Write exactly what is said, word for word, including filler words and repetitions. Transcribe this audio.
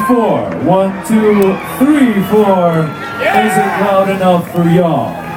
four. One, two, three, four. Is it loud enough for y'all?